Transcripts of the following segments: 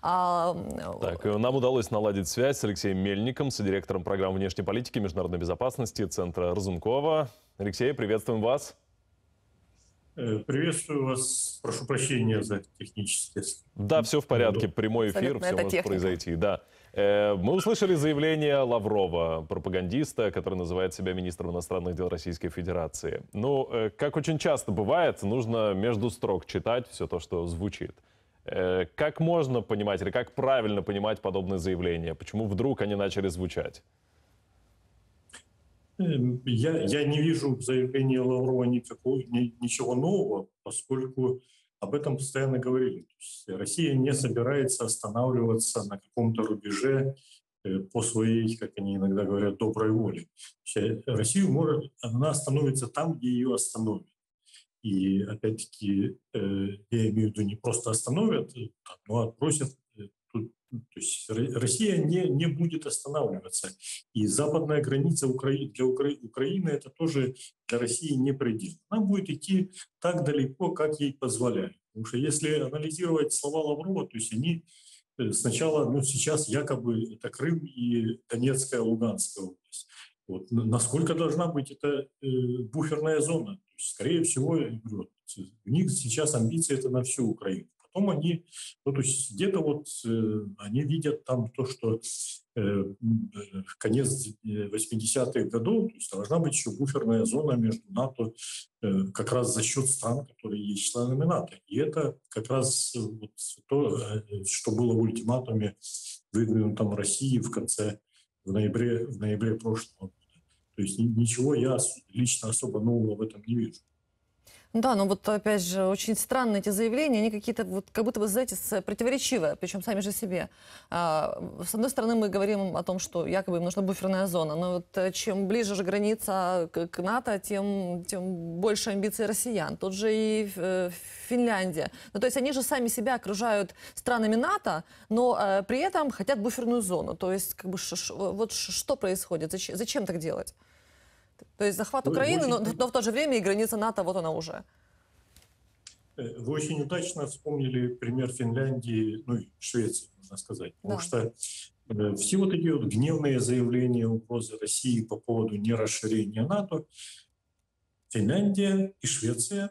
Так, нам удалось наладить связь с Алексеем Мельником, содиректором программы внешней политики и международной безопасности Центра Разумкова. Алексей, приветствуем вас. Приветствую вас. Прошу прощения за технические. Да, все в порядке. Прямой эфир, все может произойти. Да. Мы услышали заявление Лаврова, пропагандиста, который называет себя министром иностранных дел Российской Федерации. Ну, как очень часто бывает, нужно между строк читать все то, что звучит. Как можно понимать или как правильно понимать подобные заявления? Почему вдруг они начали звучать? Я не вижу в заявлении Лаврова ничего нового, поскольку об этом постоянно говорили. То есть Россия не собирается останавливаться на каком-то рубеже по своей, как они иногда говорят, доброй воле. Россию она остановится там, где ее остановят. И опять-таки, я имею в виду, не просто остановят, но отбросят. То есть Россия не будет останавливаться. И западная граница для Украины это тоже для России не предел. Она будет идти так далеко, как ей позволяют. Потому что если анализировать слова Лаврова, то есть они сначала, сейчас якобы это Крым и Донецкая, Луганская область. Вот. Насколько должна быть эта буферная зона? То есть, скорее всего, у них сейчас амбиции это на всю Украину. Потом они, то есть где-то они видят там то, что конец 80-х годов, то есть должна быть еще буферная зона между НАТО как раз за счет стран, которые есть членами НАТО. И это как раз то, что было в ультиматуме, выдвинутом России в ноябре прошлого года. То есть ничего я лично особо нового в этом не вижу. Да, но вот опять же, очень странные эти заявления, они какие-то, как будто вы, знаете, противоречивые, причем сами же себе. С одной стороны, мы говорим о том, что якобы им нужна буферная зона, но вот чем ближе же граница к НАТО, тем больше амбиций россиян. Тут же и Финляндия. Ну, то есть они же сами себя окружают странами НАТО, но при этом хотят буферную зону. То есть как бы вот что происходит, зачем так делать? То есть захват Украины, но в то же время и граница НАТО, вот она уже. Вы очень удачно вспомнили пример Финляндии, и Швеции, можно сказать. Потому что все вот эти гневные заявления, угрозы России по поводу нерасширения НАТО, Финляндия и Швеция,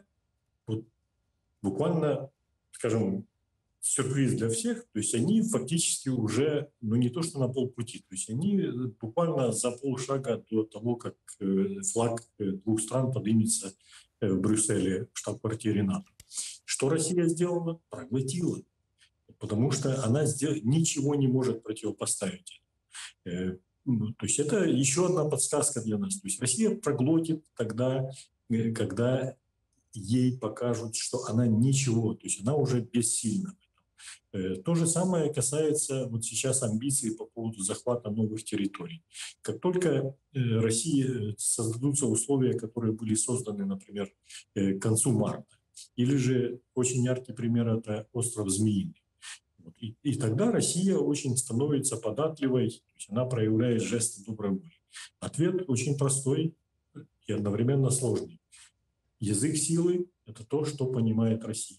буквально, скажем, сюрприз для всех, то есть они фактически уже, не то что на полпути, то есть они буквально за полшага до того, как флаг двух стран поднимется в Брюсселе, в штаб-квартире НАТО. Что Россия сделала? Проглотила, потому что она ничего не может противопоставить. То есть это еще одна подсказка для нас. То есть Россия проглотит тогда, когда ей покажут, что она ничего, то есть она уже бессильна. То же самое касается сейчас амбиций по поводу захвата новых территорий. Как только России создадутся условия, которые были созданы, например, к концу марта, или же очень яркий пример – это остров Змеиный. И тогда Россия очень становится податливой, то есть она проявляет жесты доброй воли. Ответ очень простой и одновременно сложный. Язык силы – это то, что понимает Россия.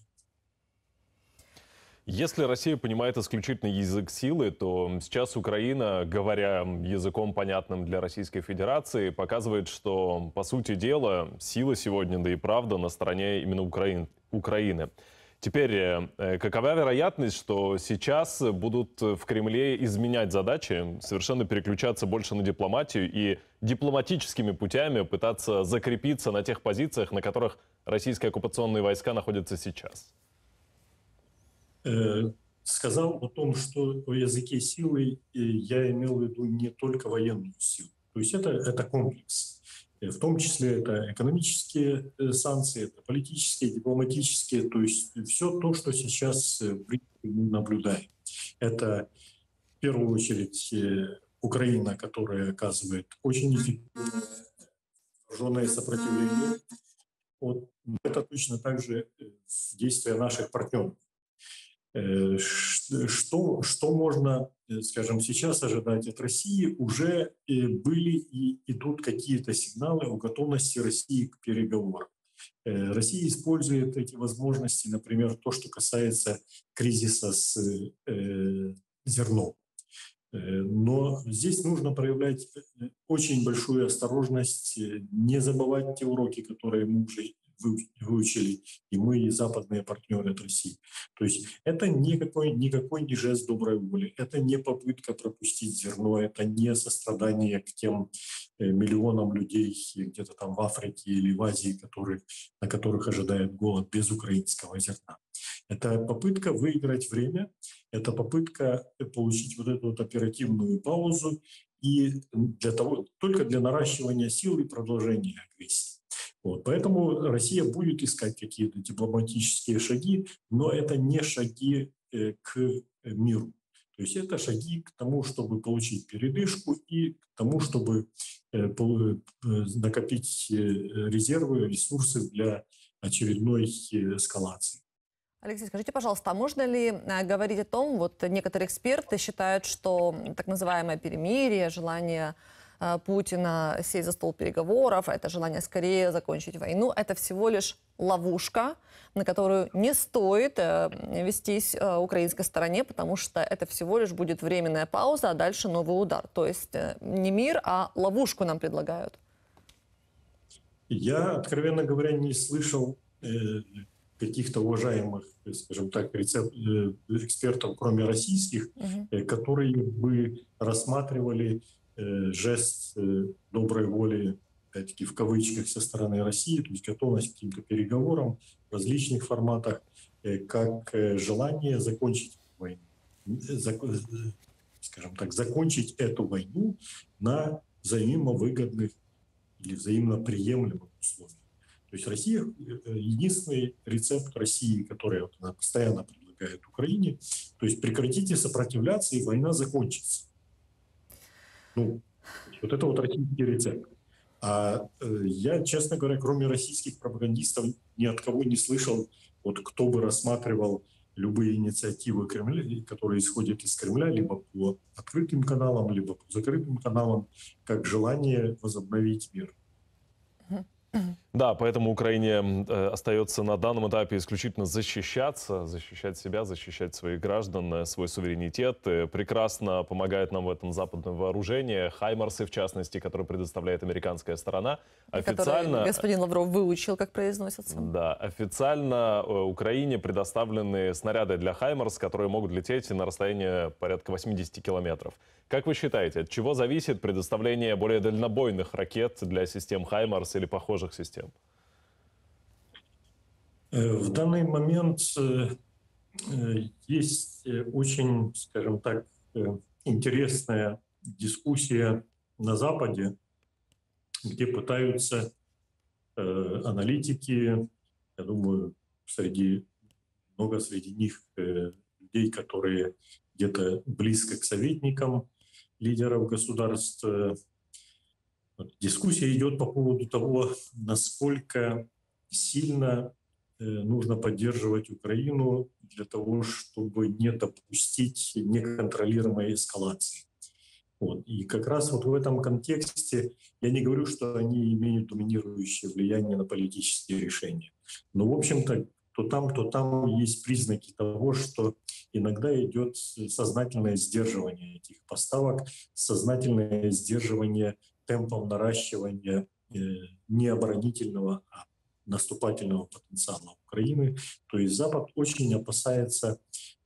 Если Россия понимает исключительно язык силы, то сейчас Украина, говоря языком, понятным для Российской Федерации, показывает, что, по сути дела, сила сегодня, да и правда, на стороне именно Украины. Теперь, какова вероятность, что сейчас будут в Кремле изменять задачи, совершенно переключаться больше на дипломатию и дипломатическими путями пытаться закрепиться на тех позициях, на которых российские оккупационные войска находятся сейчас? Сказал о том, что о языке силы я имел в виду не только военную силу. То есть это комплекс. В том числе это экономические санкции, это политические, дипломатические. То есть все то, что сейчас мы наблюдаем. Это в первую очередь Украина, которая оказывает очень эффективное вооруженное сопротивление. Это точно так же действия наших партнеров. Что можно, скажем, сейчас ожидать от России? Уже были и идут какие-то сигналы о готовности России к переговорам. Россия использует эти возможности, например, то, что касается кризиса с зерном. Но здесь нужно проявлять очень большую осторожность, не забывать те уроки, которые мы уже выучили и мы, и западные партнеры от России. То есть это никакой не жест доброй воли, это не попытка пропустить зерно, это не сострадание к тем миллионам людей где-то там в Африке или в Азии, на которых ожидает голод без украинского зерна. Это попытка выиграть время, это попытка получить вот эту вот оперативную паузу и только для наращивания сил и продолжения агрессии. Вот. Поэтому Россия будет искать какие-то дипломатические шаги, но это не шаги к миру. То есть это шаги к тому, чтобы получить передышку и к тому, чтобы накопить резервы, ресурсы для очередной эскалации. Алексей, скажите, пожалуйста, а можно ли говорить о том, вот некоторые эксперты считают, что так называемое перемирие, желание Путина сесть за стол переговоров, это желание скорее закончить войну, это всего лишь ловушка, на которую не стоит вестись украинской стороне, потому что это всего лишь будет временная пауза, а дальше новый удар. То есть не мир, а ловушку нам предлагают. Я, откровенно говоря, не слышал каких-то уважаемых, скажем так, экспертов, кроме российских, которые бы рассматривали жест доброй воли, опять-таки в кавычках, со стороны России, то есть готовность к каким-то переговорам в различных форматах, как желание закончить войну, скажем так, закончить эту войну на взаимовыгодных или взаимно приемлемых условиях. То есть Россия, единственный рецепт России, который вот она постоянно предлагает Украине, то есть прекратите сопротивляться, и война закончится. Ну, вот это вот российский рецепт. А я, честно говоря, кроме российских пропагандистов, ни от кого не слышал, вот кто бы рассматривал любые инициативы Кремля, которые исходят из Кремля, либо по открытым каналам, либо по закрытым каналам, как желание возобновить мир. Да, поэтому Украине остается на данном этапе исключительно защищаться, защищать себя, защищать своих граждан, свой суверенитет. Прекрасно помогает нам в этом западное вооружение, хаймарсы в частности, которые предоставляет американская сторона. Официально господин Лавров выучил, как произносятся. Да, официально Украине предоставлены снаряды для хаймарс, которые могут лететь на расстояние порядка 80 километров. Как вы считаете, от чего зависит предоставление более дальнобойных ракет для систем хаймарс или похожих систем? В данный момент есть очень, скажем так, интересная дискуссия на Западе, где пытаются аналитики, я думаю, много среди них людей, которые где-то близко к советникам лидеров государств. Дискуссия идет по поводу того, насколько сильно нужно поддерживать Украину для того, чтобы не допустить неконтролируемой эскалации. Вот. И как раз вот в этом контексте я не говорю, что они имеют доминирующее влияние на политические решения. Но, в общем-то, то там есть признаки того, что иногда идет сознательное сдерживание этих поставок, сознательное сдерживание темпов наращивания не оборонительного, а наступательного потенциала Украины. То есть Запад очень опасается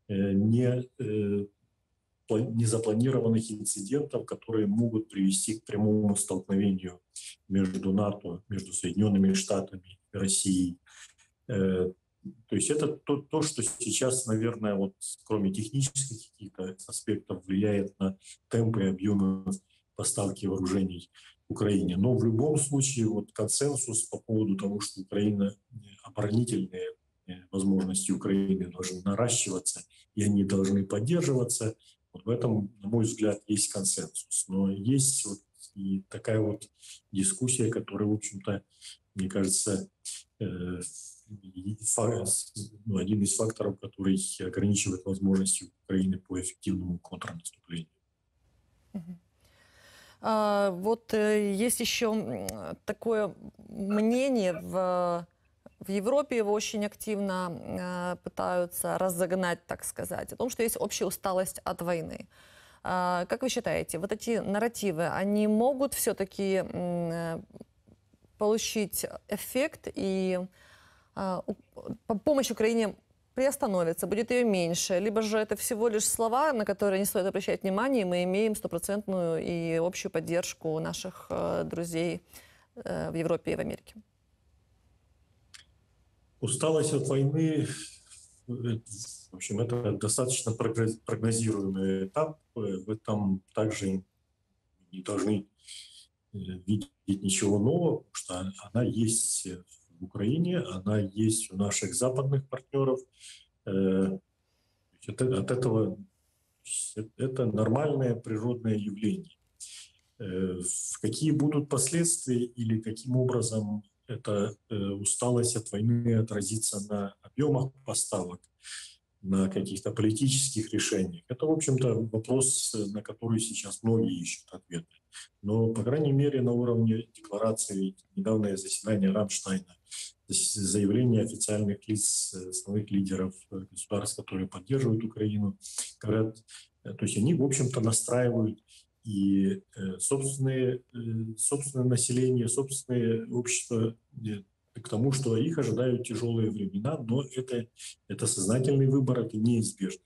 незапланированных инцидентов, которые могут привести к прямому столкновению между НАТО, между Соединенными Штатами и Россией. То есть это то, что сейчас, наверное, вот, кроме технических каких-то аспектов, влияет на темпы и объемы поставки вооружений Украине. Но в любом случае вот консенсус по поводу того, что оборонительные возможности Украины должны наращиваться, и они должны поддерживаться, вот в этом, на мой взгляд, есть консенсус. Но есть вот и такая вот дискуссия, которая, в общем-то, мне кажется, один из факторов, который ограничивает возможности Украины по эффективному контрнаступлению. Вот есть еще такое мнение в Европе его очень активно пытаются разогнать, так сказать, о том, что есть общая усталость от войны. Как вы считаете, вот эти нарративы, они могут все-таки получить эффект, и помощь Украине приостановится, будет ее меньше, либо же это всего лишь слова, на которые не стоит обращать внимание, и мы имеем стопроцентную и общую поддержку наших друзей в Европе и в Америке? Усталость от войны, в общем, это достаточно прогнозируемый этап. В этом также не должны видеть ничего нового, потому что она есть в Украине, она есть у наших западных партнеров. От этого это нормальное природное явление. Какие будут последствия или каким образом эта усталость от войны отразится на объемах поставок, на каких-то политических решениях? Это, в общем-то, вопрос, на который сейчас многие ищут ответы. Но, по крайней мере, на уровне декларации, недавнее заседание Рамштайна, заявления официальных лиц, основных лидеров государств, которые поддерживают Украину, говорят, то есть они, в общем-то, настраивают и собственное население, собственное общество к тому, что их ожидают тяжелые времена, но это сознательный выбор, это неизбежный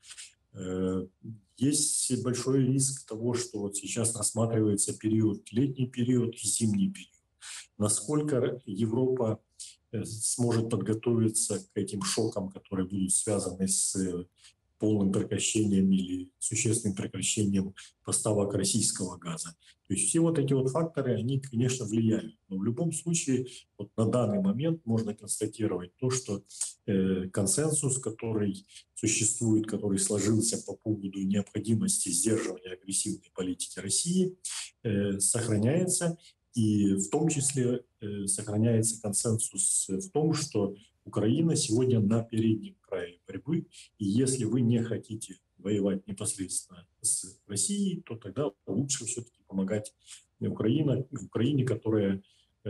выбор. Есть большой риск того, что вот сейчас рассматривается летний период и зимний период. Насколько Европа сможет подготовиться к этим шокам, которые будут связаны с полным прекращением или существенным прекращением поставок российского газа. То есть все вот эти вот факторы, они, конечно, влияют. Но в любом случае, вот на данный момент можно констатировать то, что консенсус, который существует, который сложился по поводу необходимости сдерживания агрессивной политики России, сохраняется. И в том числе сохраняется консенсус в том, что Украина сегодня на переднем крае борьбы, и если вы не хотите воевать непосредственно с Россией, то тогда лучше все-таки помогать Украине, которая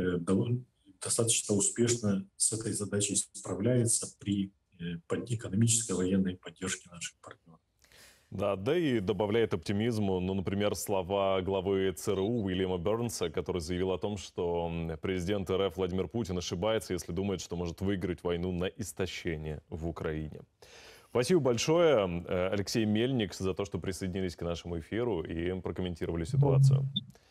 достаточно успешно с этой задачей справляется при экономической военной поддержке наших партнеров. Да и добавляет оптимизму, например, слова главы ЦРУ Уильяма Бернса, который заявил о том, что президент РФ Владимир Путин ошибается, если думает, что может выиграть войну на истощение в Украине. Спасибо большое, Алексей Мельник, за то, что присоединились к нашему эфиру и прокомментировали ситуацию.